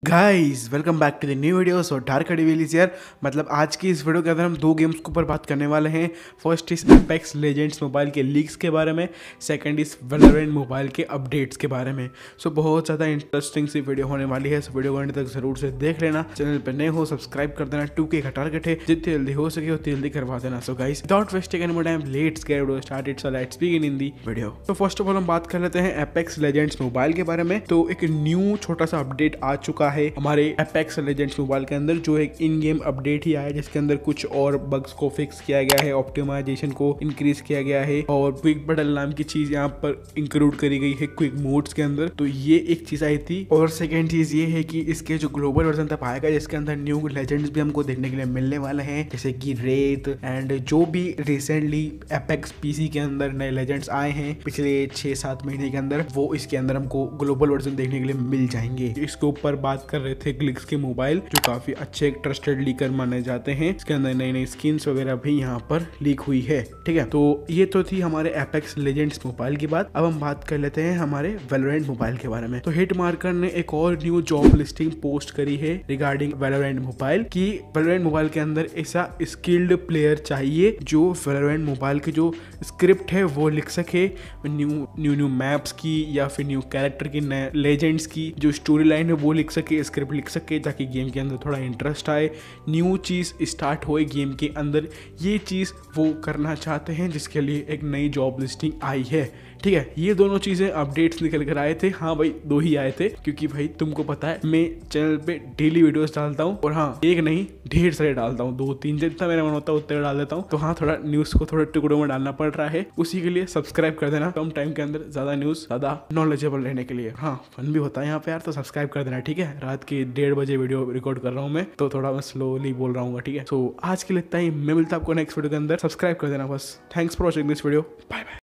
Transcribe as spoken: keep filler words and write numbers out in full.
Guys welcome back to the new video. So Dark Devilliers यार, मतलब आज की इस वीडियो के अंदर हम दो गेम्स के ऊपर बात करने वाले हैं। फर्स्ट इस एपेक्स लेजेंड्स मोबाइल के लीक्स के बारे में, सेकंड इस वैलोरेंट मोबाइल के अपडेट्स के बारे में। सो so, बहुत ज़्यादा इंटरेस्टिंग सी वीडियो होने वाली है। सो वीडियो को अंत तक जरूर से देख लेना। चैनल पर नए हो सब्सक्राइब कर देना। टू के का टारगेट है, जितनी जल्दी हो सके उतनी जल्दी करवा देना। So guys without wasting any more time let's get video started. So let's begin in the video. तो फर्स्ट ऑफ ऑल हम बात कर लेते हैं एपेक्स लेजेंड्स मोबाइल के बारे में। तो एक न्यू छोटा सा अपडेट आ चुका है हमारे एपेक्स लेजेंड्स मोबाइल के अंदर, जो एक इन गेम अपडेट ही आया है, जिसके अंदर कुछ और बग्स को फिक्स किया गया है, ऑप्टिमाइजेशन को इंक्रीज किया गया है और क्विक बटल नाम की चीज यहाँ पर इंक्लूड करी गई है क्विक मोड्स के अंदर। तो ये एक चीज आई थी। और सेकेंड चीज ये है कि इसके जो ग्लोबल वर्जन तक आएगा, जिसके अंदर न्यू लेजेंड्स भी हमको देखने के लिए मिलने वाले हैं, जैसे कि रेत एंड जो भी रिसेंटली एपेक्स पीसी के अंदर नए लेजेंड्स आए हैं पिछले छह सात महीने के अंदर, वो इसके अंदर हमको ग्लोबल वर्जन देखने के लिए मिल जाएंगे। इसके ऊपर बात कर रहे थे ग्लिक्स के मोबाइल, जो काफी अच्छे ट्रस्टेड लीकर माने जाते हैं। इसके अंदर नई नई स्किन्स वगैरह भी यहाँ पर लीक हुई है। ठीक है, तो ये तो थी हमारे एपेक्स लेजेंड्स मोबाइल की बात। अब हम बात कर लेते हैं हमारे वैलोरेंट मोबाइल के बारे में। तो हिट मार्कर ने एक और न्यू जॉब लिस्टिंग पोस्ट करी है रिगार्डिंग वैलोरेंट मोबाइल की वैलोरेंट मोबाइल के अंदर ऐसा स्किल्ड प्लेयर चाहिए जो वैलोरेंट मोबाइल की जो स्क्रिप्ट है वो लिख सके, न्यू न्यू न्यू मैप्स की या फिर न्यू कैरेक्टर की, नए लेजेंड्स की जो स्टोरी लाइन है वो लिख सके, स्क्रिप्ट लिख सके, ताकि गेम के अंदर थोड़ा इंटरेस्ट आए, न्यू चीज़ स्टार्ट होए गेम के अंदर। ये चीज़ वो करना चाहते हैं, जिसके लिए एक नई जॉब लिस्टिंग आई है। ठीक है, ये दोनों चीज़ें अपडेट्स निकल कर आए थे। हाँ भाई, दो ही आए थे, क्योंकि भाई तुमको पता है मैं चैनल पे डेली वीडियोस डालता हूँ, और हाँ एक नहीं ढेर सारे डालता हूँ, दो तीन जितना मेरा मन होता है उतने डाल देता हूँ। तो हाँ, थोड़ा न्यूज़ को थोड़ा टुकड़ों में डालना पड़ रहा है, उसी के लिए सब्सक्राइब कर देना। कम टाइम के अंदर ज़्यादा न्यूज़, ज़्यादा नॉलेजेबल रहने के लिए। हाँ, फन भी होता है यहाँ पे यार, तो सब्सक्राइब कर देना। ठीक है, रात के डेढ़ बजे वीडियो रिकॉर्ड कर रहा हूँ मैं, तो थोड़ा मैं स्लोली बोल रहा हूँ। ठीक है, सो आज के लिए इतना ही। मैं मिलता आपको नेक्स्ट वीडियो के अंदर। सब्सक्राइब कर देना बस। Thanks for watching this video. Bye bye.